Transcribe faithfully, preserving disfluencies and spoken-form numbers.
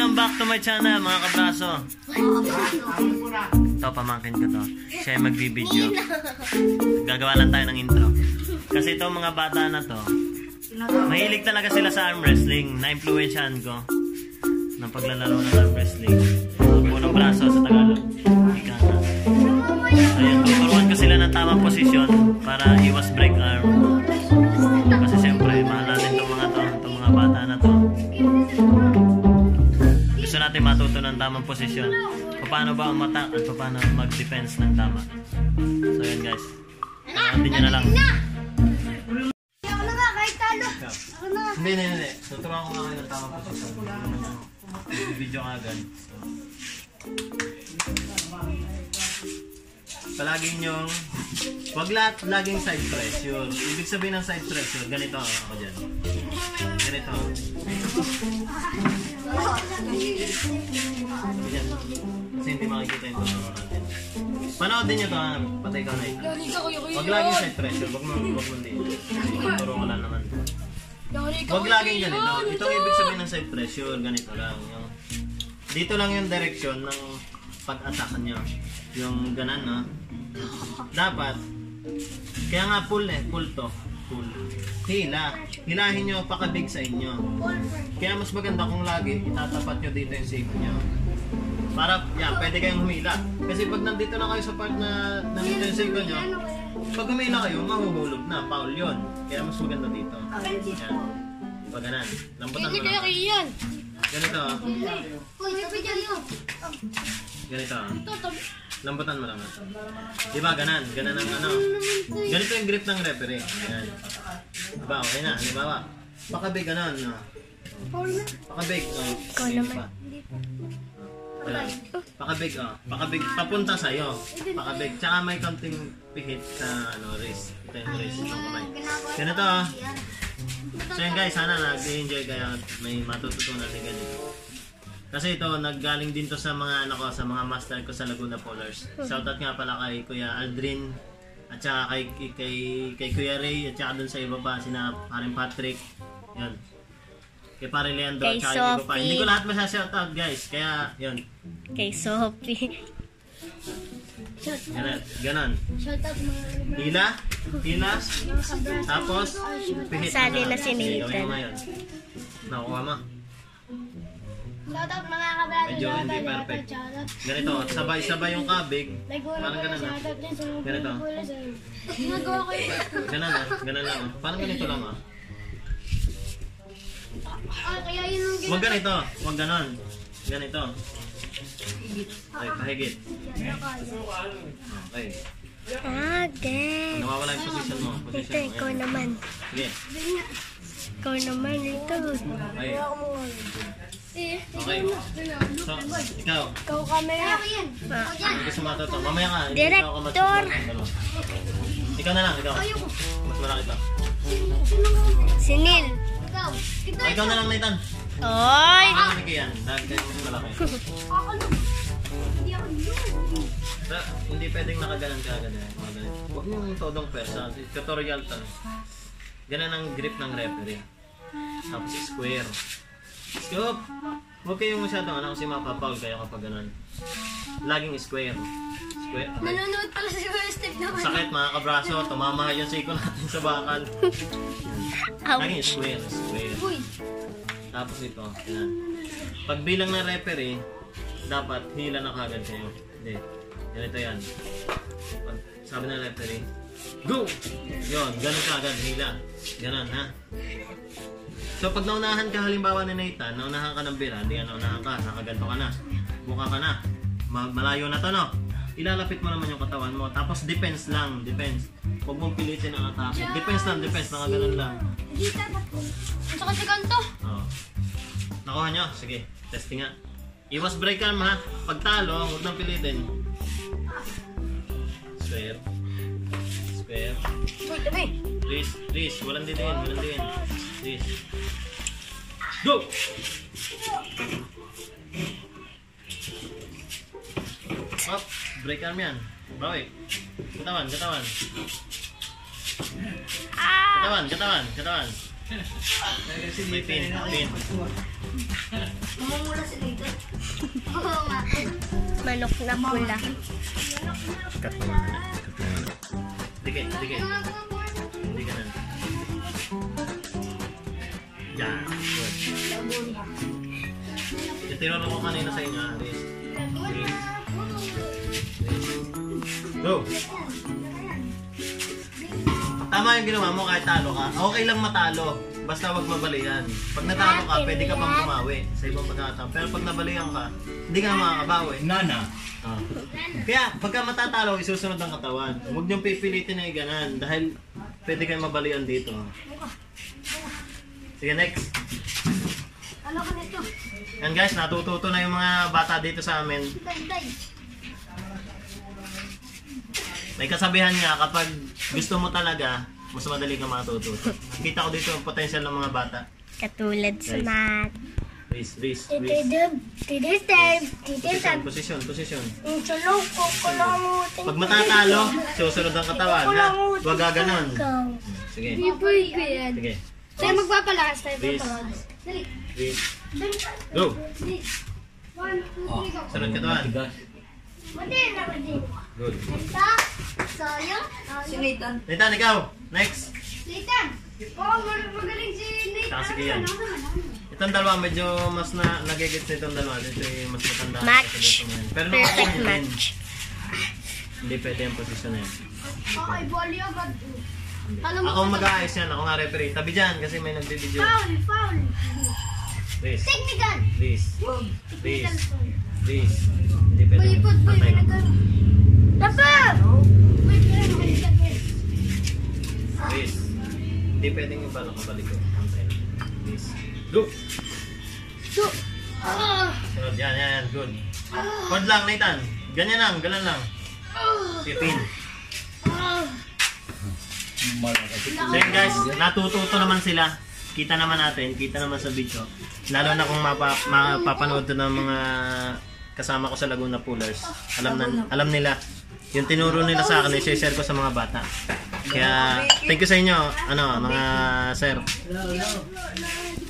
Welcome back to my channel mga kabraso. Ito, pamangkin ko to. Siya ay magbibideo. Gagawa lang tayo ng intro. Kasi ito mga bata na to, mahilig talaga sila sa arm wrestling. Na-influensyahan ko ng paglalaro ng arm wrestling. Punong braso sa Tagalog. Ika na. Ayun, tuturuan ko sila ng tamang posisyon para iwas break arm. Kasi siyempre, mahal natin itong mga to, itong mga bata na to. Gusto natin matuto ng tamang posisyon. Paano ba umatak at paano mag-defense ng tama. So yun guys. Hindi nyo na lang. Hindi, hindi, hindi. Tuturuan ko nga kayo ng tamang posisyon. Video nga agad. So, palaging yung wag lahat laging side pressure. Ibig sabihin ng side pressure, ganito ako dyan. Ganito. Ganyan. Kasi hindi makikita yung tuturo natin. Panood din nyo ito, patay ka na ito. Wag laging side pressure, wag mo wag mo din. Tuturo ko lang naman. Wag laging ganito. Ito ang ibig sabihin ng side pressure, ganito lang. Yung, dito lang yung direction ng pag-attack nyo. Yung ganan, no? Dapat, kaya nga pull eh, pull to. Pull. Hila. Hilahin nyo pakabig sa inyo. Kaya mas maganda kung lagi itatapat nyo dito yung siko nyo. Para, yan, pwede kayong humila. Kasi pag nandito na kayo sa part na nandito yung siko nyo, pag humila kayo, mahuhulog na. Foul yun. Kaya mas maganda dito. Yan. Diba ganan? Lambutan mo lang. Ganito, oh. Ganito, oh. Lambutan mo lang. Diba, ganan. Ganan ang ano. Ganito yung grip ng referee. Ganyan. Diba, okay na. Diba, pakabig, ganan. No? Pakabig, oh. Ikaw naman. Ayan. Pakabig, oh. Pakabig, papunta sa'yo. Pakabig. Tsaka may konting pihit sa ano, wrist. Ito yung wrist. Itong kamay. Ganito, oh. So yun guys, sana nag-enjoy kayo at may matututunan din ganito. Kasi ito, naggaling din to sa mga ano ko, sa mga master ko sa Laguna Polars. Shoutout nga pala kay Kuya Aldrin at saka kay, kay, kay Kuya Ray at saka dun sa iba pa, sina Paring Patrick. Yun. Kay Pare Leandro at saka yung iba pa. Hindi ko lahat masya-shoutout guys, kaya yun. Kay Sophie. Ganon. Ganon. Hila. Hila. Tapos, pihit Sali na na. si Nathan. Nakuha mo. Shoutout mga kabrado. Medyo hindi perfect. Ganito, sabay-sabay yung kabig. Parang ganun na. Ganito. Ginagawa ko yun. Ganun na. Ganun lang. Parang ganito lang ah. Ah, kaya yun ang Huwag ganito. Huwag ganon. Ganito. Okay, pahigit. Okay. Ah, okay. Nawawala yung position mo. Ito, Position mo. ikaw Ayan. naman. Sige. Ikaw naman, ito. Okay. Okay. So, ikaw. Ikaw camera. Ah, Hindi ko sumatuto. Mamaya ka. Hindi Director. ako matutunan. Ikaw na lang. Ikaw. Mas malaki ito. si Neil. Ikaw. Oh, ikaw na lang, Nathan. Oy! Ikaw na ni Kian. Dahil kayo mas malaki. Hindi ako yun. So, hindi pwedeng nakaganan ka ganyan. Mga ganyan. Huwag mong todong persa. Tutorial to. Ganun ang grip ng referee. Tapos square. Scoop! Huwag kayong masyadong ano kasi mapapaul kayo kapag ganun. Laging square. Square. Okay. Nanonood pala si Kuya Steve naman. Sakit mga kabraso. Tumama yung siko natin sa bakal. Laging square. Square. Uy. Tapos ito. Yan. Pagbilang ng referee, dapat hila na kagad kayo. Hindi. Ganito yan. Pag sabi ng referee, go! Yun, ganun ka agad, hila. Ganun, ha? So, pag naunahan ka, halimbawa ni Nathan, naunahan ka ng bira, hindi ka naunahan ka, nakaganto ka na, buka ka na, malayo na to, no? Ilalapit mo naman yung katawan mo, tapos defense lang, defense. Huwag mong pilitin ang atake. Defense lang, defense, nakaganon lang. Hindi dapat. Ang sakit sa ganito. Oo. Nakuha nyo? Sige, testing nga. Iwas break arm ha. Pag talo, huwag nang pilitin. Square. Square. Uy, tabi. Please, please. Walang didiin, walang didiin. Please. Go! Up. Break arm yan. Bawi. Katawan, katawan. Katawan, katawan, katawan. May pin, pin. Mamumula si Nathan. Oo nga. Manok na pula. Cut mo muna. Cut mo muna. Dikit, dikit. Hindi ka na. Yan. Good. Yung tinuro ko kanina sa inyo, Aris. Go! Tama yung ginawa mo kahit talo ka. Okay lang matalo. Basta wag mabalian. Pag natalo ka, pwede ka pang kumawi sa ibang pagkakataon. Pero pag nabalian ka, hindi ka makakabawi. Nana. Ah. Kaya pagka matatalo, isusunod ang katawan. Huwag niyong pipilitin na iganan dahil pwede kayong mabalian dito. Sige, next. Ano ka nito? Yan guys, natututo na yung mga bata dito sa amin. Tay, tay. May kasabihan nga, kapag gusto mo talaga, mas madali ka matututo. Kita ko dito ang potential ng mga bata. Katulad sa Guys. mat. Please, please, Tito please. Dub. Tito Dub. Tito Position, Dub. position, position. Ang sulok ko. Kalamutin. Pag matatalo, susunod ang katawan. Ha? Huwag gaganon. Sige, Biboy ko yan. sige. Tayo magpapalakas tayo. Please. Papalakas. Dali. Please. Go! One, two, three, go. Sunod katawan. Matigas. Mati na ko din. Good. Nita. Sayo. Si Nathan. Nathan, ikaw. Next. Nathan. Oo, mag- magaling si Nathan. Saka sige yan. Itong dalawa, medyo mas na nagigits na itong dalawa. Ito yung mas matanda. Match. Pero Perfect nakakuha din. match. Hindi pwede yung posisyon na yan. Okay, volley agad. Alam mo Ako kung- mag-aayos yan. Ako nga referee. Tabi dyan kasi may nagbibideo. Foul, foul. Please. Technical. Please. Please. Technical foul. Please. Hindi pwede. Boy, boy, boy, Patay. nag- Tapa! Boy, pero makalikat yan. Please. Hindi pwedeng yung balak kabalik ko. Patay. Please. Go! So, ah, Sunod yan. Yan. Good. Hold lang, Nathan. Ganyan lang. Galan lang. Sipin. ah. Malakas. So yun guys, natututo naman sila. Kita naman natin, kita naman sa video. Lalo na kung mapa, mapapanood to ng mga kasama ko sa Laguna Pullers. Alam na, alam nila. Yung tinuro nila sa akin, i-share ko sa mga bata. Kaya, thank you sa inyo, ano, mga sir.